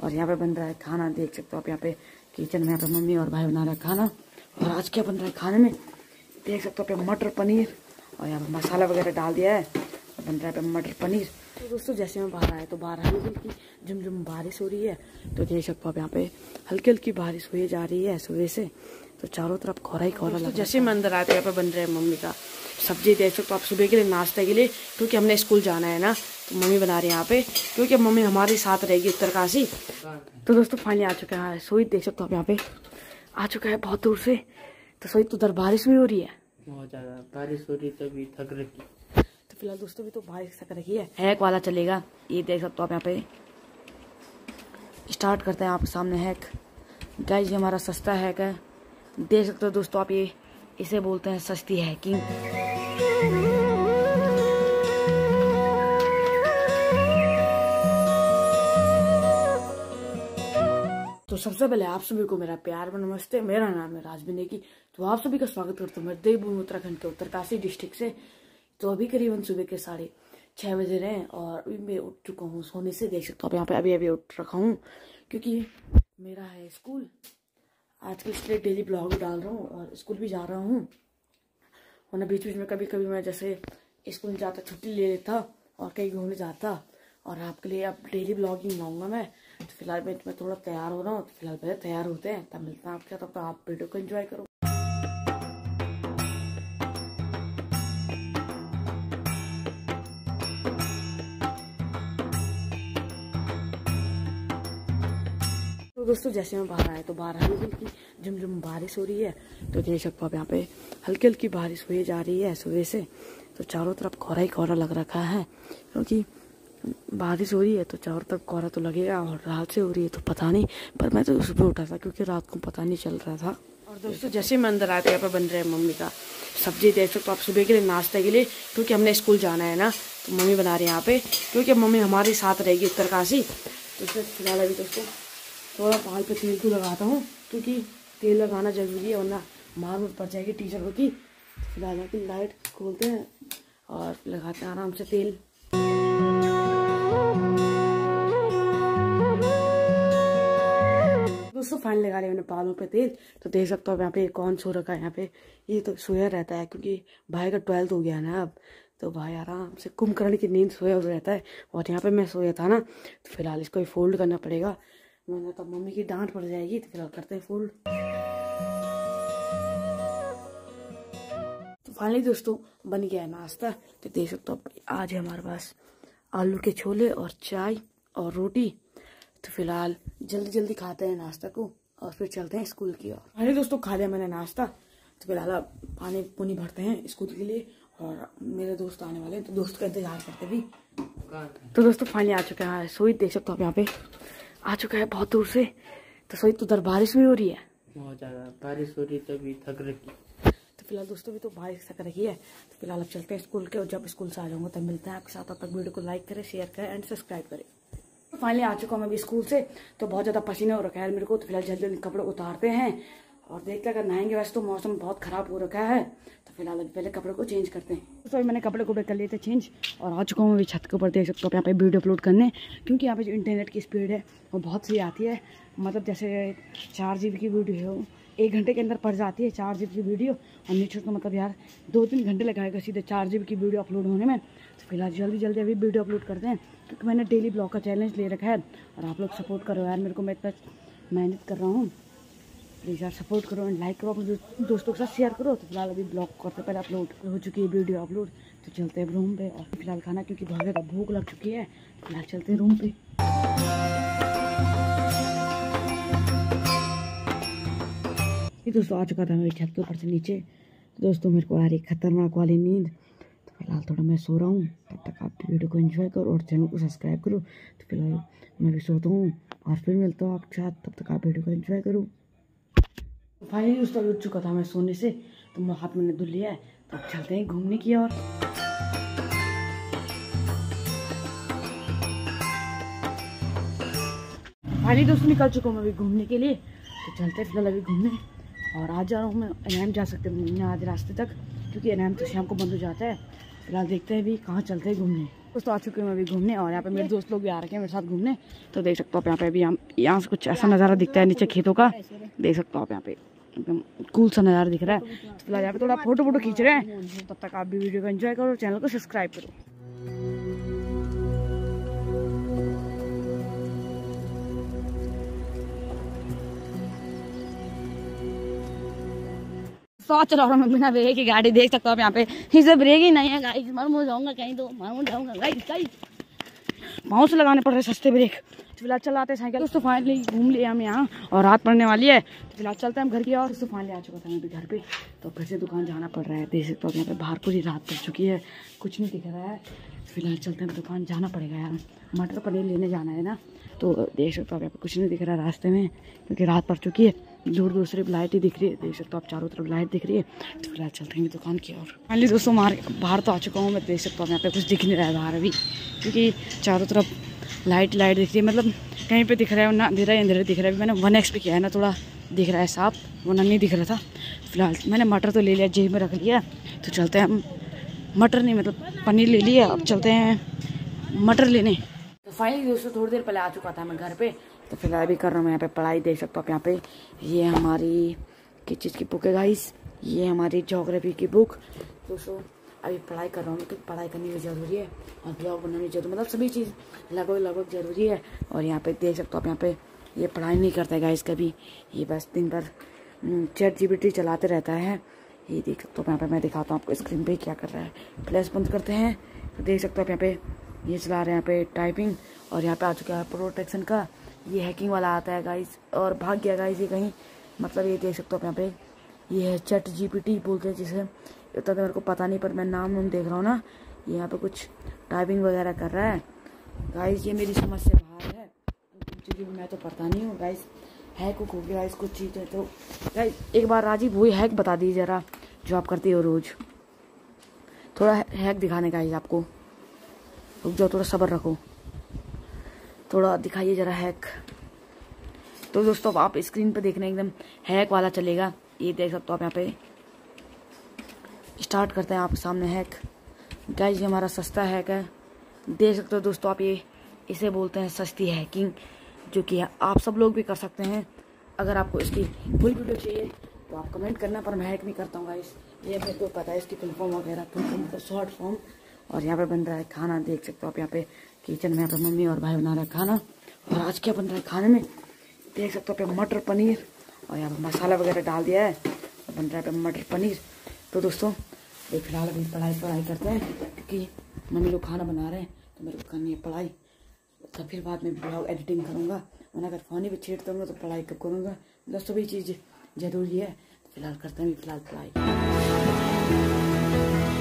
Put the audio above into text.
और यहाँ पे बन रहा है खाना, देख सकते हो आप। यहाँ पे किचन में यहाँ पे मम्मी और भाई बना रहे हैं खाना। और आज क्या बन रहा है खाने में देख सकते हो, पे मटर पनीर और यहाँ पे मसाला वगैरह डाल दिया है, बन रहा है पे मटर पनीर। तो दोस्तों जैसे मैं बाहर आया तो बाहर हल्की हल्की झुमझुम बारिश हो रही है। तो देख सकते हो आप यहाँ पे हल्की हल्की बारिश हुई जा रही है सुबह से, तो चारों तरफ कोहरा ही कोहरा लगा। जैसे मैं अंदर आया तो यहाँ पे बन रहे हैं मम्मी का सब्जी, देख सकते हो आप, सुबह के लिए नाश्ते के लिए, क्योंकि हमने स्कूल जाना है ना, तो मम्मी बना रही है यहाँ पे, क्योंकि अब मम्मी हमारे साथ रहेगी उत्तरकाशी। तो दोस्तों फाइनली आ चुका है सोई, देख सकते हो आप यहाँ पे आ चुका है बहुत दूर से। तो सोई तो उधर बारिश भी हो रही है, बहुत ज्यादा बारिश हो रही, तभी थक रखी। तो फिलहाल दोस्तों भी तो बारिश थक रखी है, हैक वाला चलेगा ये, देख सकते हो आप यहाँ पे। स्टार्ट करते हैं, आप सामने हैक गाइस, ये हमारा सस्ता हैक है, देख सकते हो दोस्तों आप, ये इसे बोलते हैं सस्ती हैकिंग। तो सबसे पहले आप सभी को मेरा प्यार में नमस्ते, मेरा नाम है राजबी नेगी। तो आप सभी का स्वागत करता हूँ मैं देवभूमि उत्तराखंड के उत्तरकाशी डिस्ट्रिक्ट से। तो अभी करीबन सुबह के 6:30 बजे रहे हैं और अभी मैं उठ चुका हूँ सोने से, देख सकते हो आप यहाँ पे अभी अभी उठ रखा हूँ, क्योंकि मेरा है स्कूल आज के, इसलिए डेली ब्लॉग भी डाल रहा हूँ और स्कूल भी जा रहा हूँ। वरना बीच बीच में कभी कभी मैं जैसे स्कूल जाता छुट्टी ले लेता और कहीं घूमने जाता, और आपके लिए अब डेली ब्लॉगिंग लाऊंगा मैं। तो फिलहाल मैं थोड़ा तैयार हो रहा हूँ, तो फिलहाल पहले तैयार होते हैं, तब मिलते हैं आपके साथ, तब आप वीडियो को एंजॉय करो। तो दोस्तों जैसे मैं बाहर आया तो बाहर हल्की हल्की झुमझुम बारिश हो रही है। तो देख सकते हो आप यहाँ पे हल्की हल्की बारिश हुई जा रही है सुबह से, तो चारों तरफ कोहरा ही कोहरा लग रखा है, क्योंकि बारिश हो रही है तो चारों तरफ कोहरा तो लगेगा। और रात से हो रही है तो पता नहीं, पर मैं तो सुबह उठा था क्योंकि रात को पता नहीं चल रहा था। और दोस्तों जैसे मैं अंदर आया तो यहाँ पे बन रहे हैं मम्मी का सब्जी, देख सकते हो आप, सुबह के लिए नाश्ते के लिए, क्योंकि हमने स्कूल जाना है ना, तो मम्मी बना रही है यहाँ पे, क्योंकि अब मम्मी हमारे साथ रहेगी उत्तरकाशी। तो इसमें फिलहाल अभी दोस्तों थोड़ा बाल पे तेल को लगाता हूँ, क्योंकि तेल लगाना जरूरी है, वरना मार पड़ जाएगी टीचर की। तो फिलहाल यहाँ की लाइट खोलते हैं और लगाते हैं आराम से तेल। दोस्तों फाइनल लगा लिया मैंने बालों पे तेल। तो देख सकते हो यहाँ पे कौन सो रखा है, यहाँ पे ये तो सोया रहता है, क्योंकि भाई का 12th हो गया है ना अब, तो भाई आराम से कुंभकर्ण की नींद सोया रहता है। और यहाँ पे मैं सोया था ना, तो फिलहाल इसको फोल्ड करना पड़ेगा, मैंने तो मम्मी की डांट पड़ जाएगी। तो फिलहाल करते हैं फोल्ड। तो फाइनली दोस्तों बन गया है नाश्ता। तो देख सकते हो आज है हमारे पास आलू के छोले और चाय और रोटी। तो फिलहाल जल्दी जल्दी खाते हैं नाश्ता को और फिर चलते हैं स्कूल की ओर। फाइनली दोस्तों खा लिया मैंने नाश्ता। तो फिलहाल अब पानी पुनी भरते हैं स्कूल के लिए, और मेरे दोस्त आने वाले हैं, तो दोस्त का इंतजार करते भी। तो दोस्तों फाइनली आ चुका है सोई, देख सकते हो आप यहाँ पे आ चुका है बहुत दूर से। तो सोई तो उधर बारिश भी हो रही है, बहुत ज्यादा बारिश हो रही, तभी थक रखी। तो फिलहाल दोस्तों भी तो बारिश थक रखी है। तो फिलहाल अब चलते हैं स्कूल के, और जब स्कूल से आ जाऊंगा तब मिलते हैं आपके साथ। तब तक वीडियो को लाइक करें, शेयर करें एंड सब्सक्राइब करें। तो फाइनली आ चुका हूँ मैं अभी स्कूल से, तो बहुत ज़्यादा पसीना हो रखा है मेरे को। तो फिलहाल जल्दी जल्दी कपड़े उतारते हैं और देखते हैं, अगर नहाएंगे। वैसे तो मौसम बहुत ख़राब हो रखा है, तो फिलहाल अभी पहले कपड़े को चेंज करते हैं। तो मैंने कपड़े को कर लिए थे चेंज, और आ चुका हूँ अभी छत के ऊपर, देख सकते हो यहाँ पे वीडियो अपलोड करने, क्योंकि यहाँ पे जो इंटरनेट की स्पीड है वो बहुत सही आती है। मतलब जैसे 4 GB की वीडियो है 1 घंटे के अंदर पड़ जाती है 4 GB की वीडियो, और नीचे तो मतलब यार 2-3 घंटे लगाएगा सीधे 4 GB की वीडियो अपलोड होने में। तो फिलहाल जल्दी जल्दी अभी वीडियो अपलोड करते हैं, क्योंकि मैंने डेली ब्लॉग का चैलेंज ले रखा है, और आप लोग सपोर्ट करो यार मेरे को, मैं इतना मेहनत कर रहा हूँ। प्लीज़ यार सपोर्ट करो एंड लाइक करो, अपने दोस्तों के साथ शेयर करो। तो फिलहाल अभी ब्लॉग करते पहले अपलोड हो चुकी है वीडियो अपलोड। तो चलते हैं रूम पे, और फिलहाल खाना क्योंकि बहुत ज़्यादा भूख लग चुकी है, फिलहाल चलते हैं रूम पे। दोस्तों आ चुका था मेरी छत के ऊपर से नीचे। तो दोस्तों मेरे को आ रही खतरनाक वाली नींद, तो फिलहाल थोड़ा मैं सो रहा हूँ। तब तक आप वीडियो को एंजॉय करो और चैनल को सब्सक्राइब करो। तो फिलहाल मैं भी सोता हूँ और फिर मिलता हूँ आपके साथ, तब तक आप वीडियो को एंजॉय करो। फाइनली दोस्तों उठ चुका था मैं सोने से, तो मैं हाथ मैंने धुल लिया है। तो अब चलते हैं घूमने की ओर। फाइनली दोस्तों निकल चुका हूँ मैं अभी घूमने के लिए, तो चलते हैं फिलहाल अभी घूमने। और आज जा रहा हूँ मैं एनएम, जा सकते हैं आज रास्ते तक, क्योंकि एनएम तो शाम को बंद हो जाता है। फिलहाल देखते हैं अभी कहाँ चलते हैं घूमने। दोस्तों आ चुके हैं मैं अभी घूमने और यहाँ पे मेरे दोस्त लोग भी आ रखे हैं मेरे साथ घूमने। तो देख सकते हो आप यहाँ पे अभी हम यहाँ से कुछ ऐसा नज़ारा दिखता है नीचे खेतों का, देख सकते हो आप यहाँ पे एकदम कूल सा नज़ारा दिख रहा है। तो फिलहाल यहाँ पे थोड़ा फोटो खींच रहे हैं। तब तक आप भी वीडियो को एंजॉय करो, चैनल को सब्सक्राइब करो। तो चला रहा हूँ बिना ब्रेक की गाड़ी, देख सकते हो आप यहाँ पे इसे ब्रेक ही नहीं है गाइस। मर जाऊंगा कहीं तो मर जाऊंगा गाइस। पाँव से लगाने पड़ रहे सस्ते ब्रेक। फिलहाल चलाते साइकिल। दोस्तों फाइनली घूम लिए हम यहाँ और रात पड़ने वाली है। फिलहाल चलते हैं हम घर की और। दोस्तों फाइनली आ चुका था मैं भी घर पे, तो फिर से दुकान जाना पड़ रहा है। देख सकते हो यहाँ पे बाहर पूरी रात पड़ चुकी है, कुछ नहीं दिख रहा है। फिलहाल चलते हैं दुकान, जाना पड़ेगा यार, मटर पनीर लेने जाना है ना। तो देख सकते हो आप यहाँ पे कुछ नहीं दिख रहा है रास्ते में, क्योंकि रात पड़ चुकी है। दूर दूर सिर्फ लाइट ही दिख रही है, देख सकते हो आप चारों तरफ लाइट दिख रही है। तो फिलहाल चलते हैं दुकान की ओर। फाइनली दोस्तों बाहर तो आ चुका हूँ मैं, देख सकता हूँ यहाँ पे कुछ दिख नहीं रहा है बाहर अभी, क्योंकि चारों तरफ लाइट दिख रही है। मतलब कहीं पे दिख रहा है ना, अंधेरा ही अंधेरा दिख रहा है। मैंने 1x पे किया है ना, थोड़ा दिख रहा है साफ, वरना नहीं दिख रहा था। फिलहाल मैंने मटर तो ले लिया, जेब में रख लिया। तो चलते हैं हम, मटर नहीं मतलब पनीर ले लिया, अब चलते हैं मटर लेने। तो फाइनली दोस्तों थोड़ी देर पहले आ चुका था मैं घर पे। तो फिलहाल भी कर रहा हूँ मैं यहाँ पे पढ़ाई, देख सकते हो आप यहाँ पे। ये हमारी किस चीज़ की बुक है गाइस, ये हमारी ज्योग्राफी की बुक। दोस्तों अभी पढ़ाई कर रहा हूँ, तो पढ़ाई करनी भी ज़रूरी है और ब्लॉग बनानी जरूरी, मतलब सभी चीज़ लगभग ज़रूरी है। और यहाँ पे देख सकते हो आप यहाँ पे ये पढ़ाई नहीं करता है गाइस कभी, ये बस दिन भर ChatGPT चलाते रहता है। ये देख सकते हो यहाँ पे, मैं दिखाता हूँ आपको स्क्रीन पे क्या कर रहा है। फ्लैश बंद करते हैं तो देख सकते हो आप यहाँ पे ये चला रहे हैं यहाँ पे टाइपिंग। और यहाँ पे आ चुका है प्रोटेक्शन का, ये हैकिंग वाला आता है गाइस, और भाग गया गाइस ये कहीं। मतलब ये देख सकते हो आप यहाँ पे, ये है ChatGPT बोलते हैं जिसे, इतना तो मेरे को पता नहीं, पर मैं नाम देख रहा हूँ ना। ये यहाँ पे कुछ टाइपिंग वगैरह कर रहा है गाइस, ये मेरी समझ से बाहर है क्योंकि मैं तो पढ़ता नहीं हूँ गाइस। हैक हो गया गाइस कुछ चीज़ें। तो गाइस एक बार राजीव वही हैक बता दीजिए ज़रा, जो आप करते हो रोज़। थोड़ा हैक दिखाने का है आपको, रुक जाओ, थोड़ा सब्र रखो, थोड़ा दिखाइए ज़रा हैक। तो दोस्तों आप स्क्रीन पे देखना एकदम हैक वाला चलेगा, ये देख सकते हो आप यहाँ पे। स्टार्ट करते हैं आपके सामने हैक गाइस, ये हमारा सस्ता हैक है, देख सकते हो दोस्तों आप। ये इसे बोलते हैं सस्ती हैकिंग, जो कि आप सब लोग भी कर सकते हैं। अगर आपको इसकी फुल वीडियो चाहिए तो आप कमेंट करना, पर मैं हैक नहीं करता हूँ गाइस, ये मेरे को पता है इसकी फुल फॉर्म वगैरह, फुल फॉर्म मतलब शॉर्ट फॉर्म। और यहाँ पे बन रहा है खाना, देख सकते हो आप यहाँ पे किचन में, यहाँ पे मम्मी और भाई बना रहे हैं खाना। और आज क्या बन रहा है खाने में, देख सकते हो यहाँ पे मटर पनीर, और यहाँ पे मसाला वगैरह डाल दिया है, बन रहा है पे मटर पनीर। तो दोस्तों ये फिलहाल अभी पढ़ाई करते हैं, क्योंकि मम्मी लोग खाना बना रहे हैं तो मेरे को करनी है पढ़ाई। तो फिर बाद में ब्लॉग एडिटिंग करूँगा, वरना अगर फ़ोन ही पे छेड़ता हूँ तो पढ़ाई कब करूँगा। मतलब सभी चीज़ ज़रूरी है। तो फिलहाल करते हैं फिलहाल पढ़ाई।